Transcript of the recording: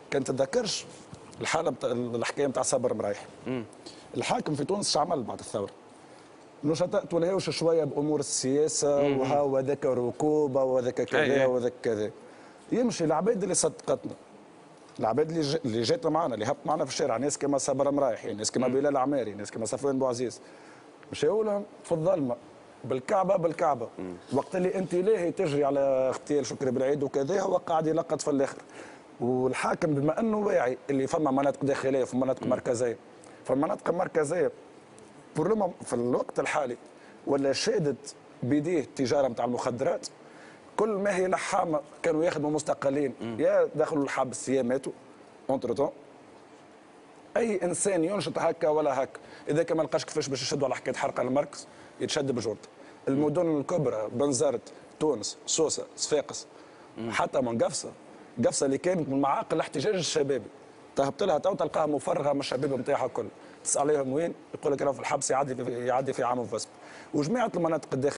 كان تتذكرش الحاله الحكايه نتاع صابر مرايح. الحاكم في تونس اش عمل بعد الثوره؟ نشطاء تولهوش شويه بامور السياسه وها هذاك ركوبه وهذاك كذا وهذاك كذا. يمشي العباد اللي صدقتنا، العباد اللي جات معنا، اللي هبط معنا في الشارع، ناس كما صابر مرايحي، ناس كما بلال عماري، ناس كما صفوان بوعزيز، مشاو لهم في الظلمه بالكعبه بالكعبه. وقت اللي انت لاهي تجري على اغتيال شكري بالعيد وكذا، هو قاعد يلقط في الاخر. والحاكم بما انه واعي اللي فما مناطق داخليه وفي مناطق مركزيه، فالمناطق المركزيه في الوقت الحالي ولا شادت بيديه التجاره نتاع المخدرات. كل ما هي لحامه كانوا يخدموا مستقلين، يا دخلوا الحبس يا ماتوا اونتر تون. اي انسان ينشط هكا ولا هكا، اذا كان ما لقاش كيفاش باش يشدوا على حكايه حرق المركز يتشد بجرته. المدن الكبرى بنزرت، تونس، سوسه، صفاقس، حتى من قفصه اللي كانت من معاقل الاحتجاج الشبابي، تهبط لها تو تلقاها مفرغه من الشباب نتاعها الكل. تسال عليهم وين؟ يقول لك راهو في الحبس يعدي في عام وفسق. وجماعه المناطق الداخليه